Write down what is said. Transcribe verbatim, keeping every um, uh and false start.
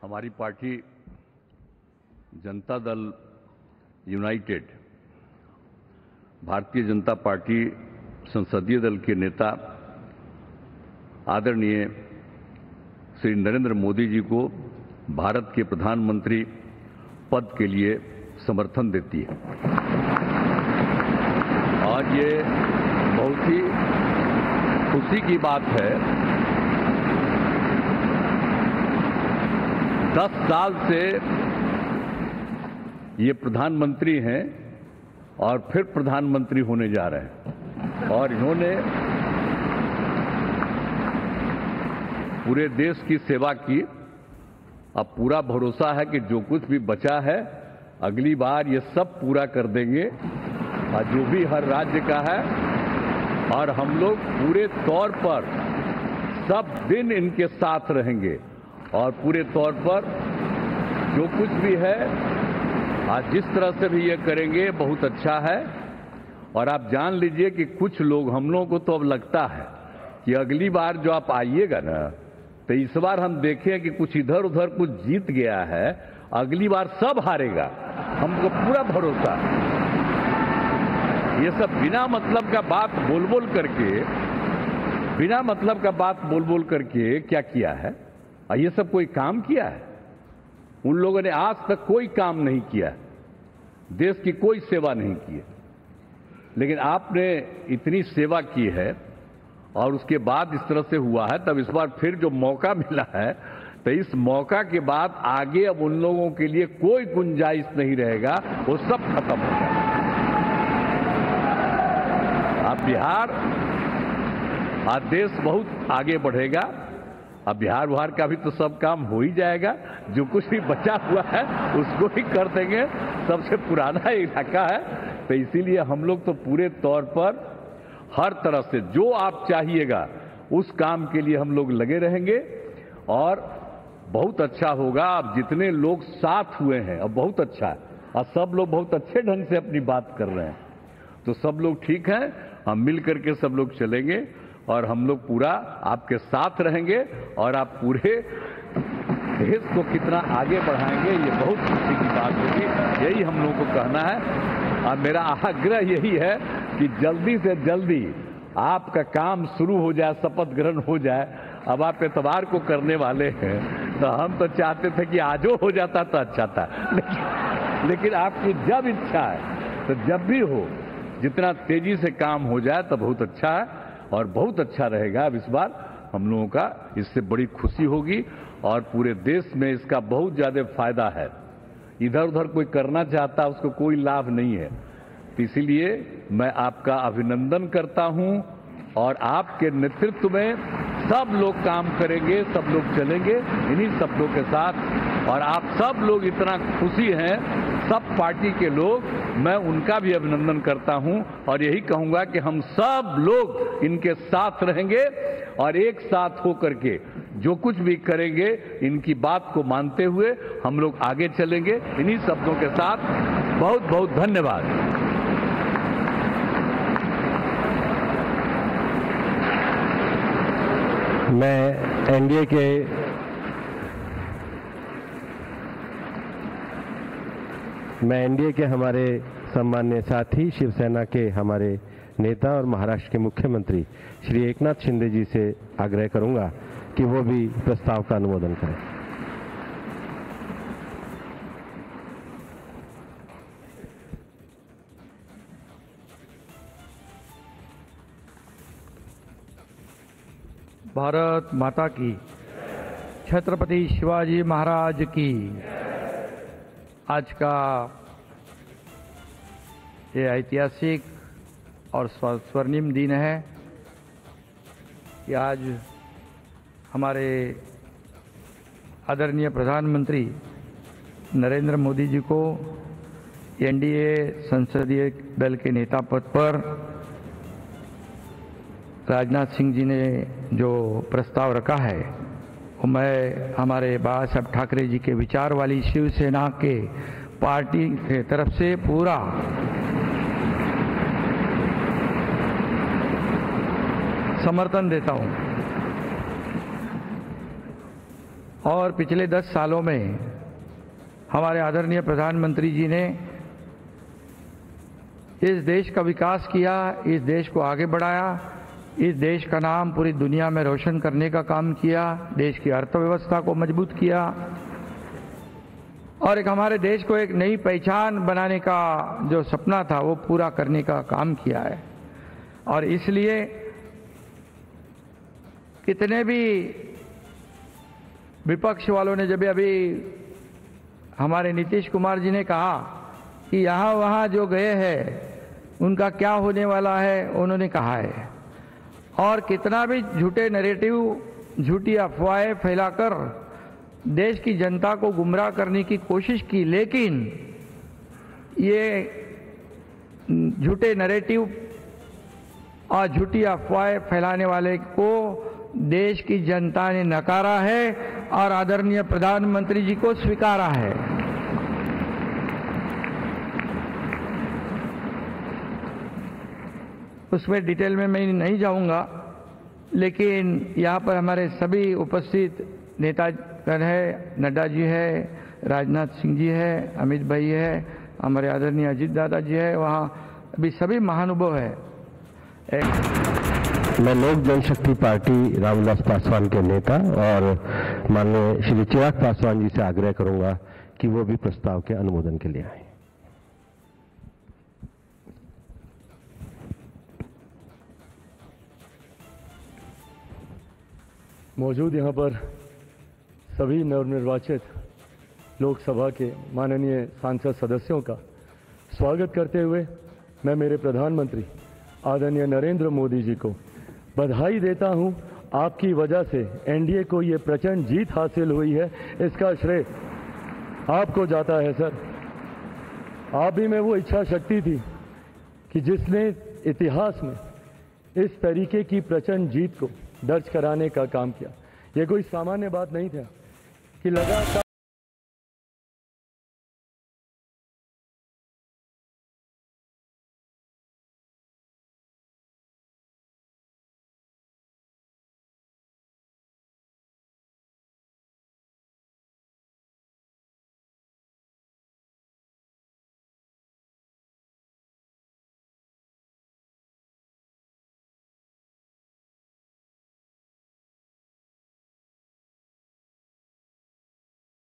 हमारी party Janata Dal United Bharatiya Janata party संसदीय दल के नेता आदरणीय श्री नरेंद्र मोदी जी को भारत के प्रधानमंत्री पद के लिए समर्थन देती है। आज ये बहुत ही खुशी की बात है। दस साल से ये प्रधानमंत्री हैं और फिर प्रधानमंत्री होने जा रहे हैं और इन्होंने पूरे देश की सेवा की। अब पूरा भरोसा है कि जो कुछ भी बचा है अगली बार ये सब पूरा कर देंगे और जो भी हर राज्य का है, और हम लोग पूरे तौर पर सब दिन इनके साथ रहेंगे और पूरे तौर पर जो कुछ भी है आज जिस तरह से भी ये करेंगे बहुत अच्छा है। और आप जान लीजिए कि कुछ लोग, हम लोगों को तो अब लगता है कि अगली बार जो आप आइएगा ना, तो इस बार हम देखें कि कुछ इधर उधर कुछ जीत गया है, अगली बार सब हारेगा, हमको पूरा भरोसा है। ये सब बिना मतलब का बात बोल बोल करके बिना मतलब का बात बोल बोल करके क्या किया है? और ये सब कोई काम किया है? उन लोगों ने आज तक कोई काम नहीं किया, देश की कोई सेवा नहीं की है। लेकिन आपने इतनी सेवा की है और उसके बाद इस तरह से हुआ है, तब इस बार फिर जो मौका मिला है, तो इस मौका के बाद आगे अब उन लोगों के लिए कोई गुंजाइश नहीं रहेगा, वो सब खत्म हो जाएगा। अब बिहार, आज देश बहुत आगे बढ़ेगा। अब बिहार बिहार का भी तो सब काम हो ही जाएगा, जो कुछ भी बचा हुआ है उसको ही कर देंगे। सबसे पुराना इलाका है, तो इसीलिए हम लोग तो पूरे तौर पर हर तरह से जो आप चाहिएगा उस काम के लिए हम लोग लगे रहेंगे और बहुत अच्छा होगा। अब जितने लोग साथ हुए हैं अब बहुत अच्छा है और सब लोग बहुत अच्छे ढंग से अपनी बात कर रहे हैं, तो सब लोग ठीक हैं। हम मिल करके सब लोग चलेंगे और हम लोग पूरा आपके साथ रहेंगे और आप पूरे देश को कितना आगे बढ़ाएंगे ये बहुत खुशी की बात होगी। यही हम लोगों को कहना है और मेरा आग्रह यही है कि जल्दी से जल्दी आपका काम शुरू हो जाए, शपथ ग्रहण हो जाए। अब आप एतवार को करने वाले हैं, तो हम तो चाहते थे कि आजो हो जाता तो अच्छा था, लेकिन लेकिन आपकी जब इच्छा है तो जब भी हो, जितना तेजी से काम हो जाए तो बहुत अच्छा है और बहुत अच्छा रहेगा। अब इस बार हम लोगों का इससे बड़ी खुशी होगी और पूरे देश में इसका बहुत ज्यादा फायदा है। इधर उधर कोई करना चाहता है उसको कोई लाभ नहीं है, तो इसीलिए मैं आपका अभिनंदन करता हूं और आपके नेतृत्व में सब लोग काम करेंगे, सब लोग चलेंगे इन्हीं शब्दों के साथ। और आप सब लोग इतना खुशी हैं, सब पार्टी के लोग, मैं उनका भी अभिनंदन करता हूं और यही कहूंगा कि हम सब लोग इनके साथ रहेंगे और एक साथ होकर के जो कुछ भी करेंगे इनकी बात को मानते हुए हम लोग आगे चलेंगे। इन्हीं शब्दों के साथ बहुत बहुत धन्यवाद। मैं एनडीए के मैं एनडीए के हमारे सम्मान्य साथी, शिवसेना के हमारे नेता और महाराष्ट्र के मुख्यमंत्री श्री एकनाथ शिंदे जी से आग्रह करूंगा कि वो भी प्रस्ताव का अनुमोदन करें। भारत माता की, छत्रपति शिवाजी महाराज की। आज का ये ऐतिहासिक और स्वर्णिम दिन है कि आज हमारे आदरणीय प्रधानमंत्री नरेंद्र मोदी जी को एनडीए संसदीय दल के नेता पद पर राजनाथ सिंह जी ने जो प्रस्ताव रखा है, वो मैं हमारे बाला साहब ठाकरे जी के विचार वाली शिवसेना के पार्टी के तरफ से पूरा समर्थन देता हूं। और पिछले दस सालों में हमारे आदरणीय प्रधानमंत्री जी ने इस देश का विकास किया, इस देश को आगे बढ़ाया, इस देश का नाम पूरी दुनिया में रोशन करने का काम किया, देश की अर्थव्यवस्था को मजबूत किया और एक हमारे देश को एक नई पहचान बनाने का जो सपना था वो पूरा करने का काम किया है। और इसलिए कितने भी विपक्ष वालों ने जब अभी हमारे नीतीश कुमार जी ने कहा कि यहाँ वहाँ जो गए हैं उनका क्या होने वाला है, उन्होंने कहा है। और कितना भी झूठे नैरेटिव, झूठी अफवाहें फैलाकर देश की जनता को गुमराह करने की कोशिश की, लेकिन ये झूठे नैरेटिव और झूठी अफवाहें फैलाने वाले को देश की जनता ने नकारा है और आदरणीय प्रधानमंत्री जी को स्वीकारा है। उसमें डिटेल में मैं नहीं जाऊंगा, लेकिन यहाँ पर हमारे सभी उपस्थित नेतागण है, नड्डा जी है, राजनाथ सिंह जी है, अमित भाई है, हमारे आदरणीय अजीत दादा जी है, वहाँ अभी सभी महानुभाव है। मैं लोक जनशक्ति पार्टी रामविलास पासवान के नेता और माननीय श्री चिराग पासवान जी से आग्रह करूंगा कि वो भी प्रस्ताव के अनुमोदन के लिए आए। मौजूद यहाँ पर सभी नवनिर्वाचित लोकसभा के माननीय सांसद सदस्यों का स्वागत करते हुए मैं मेरे प्रधानमंत्री आदरणीय नरेंद्र मोदी जी को बधाई देता हूं। आपकी वजह से एनडीए को ये प्रचंड जीत हासिल हुई है, इसका श्रेय आपको जाता है सर। आप ही में वो इच्छा शक्ति थी कि जिसने इतिहास में इस तरीके की प्रचंड जीत को दर्ज कराने का काम किया। ये कोई सामान्य बात नहीं था कि लगातार